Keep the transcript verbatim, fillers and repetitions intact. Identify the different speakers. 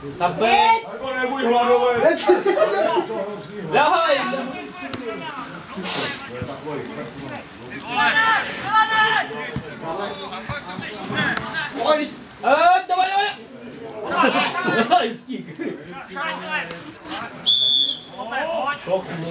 Speaker 1: Stabilit!
Speaker 2: Jako nebuď hladový!
Speaker 1: Dahaj! Eh, давай, давай! Ай, втік!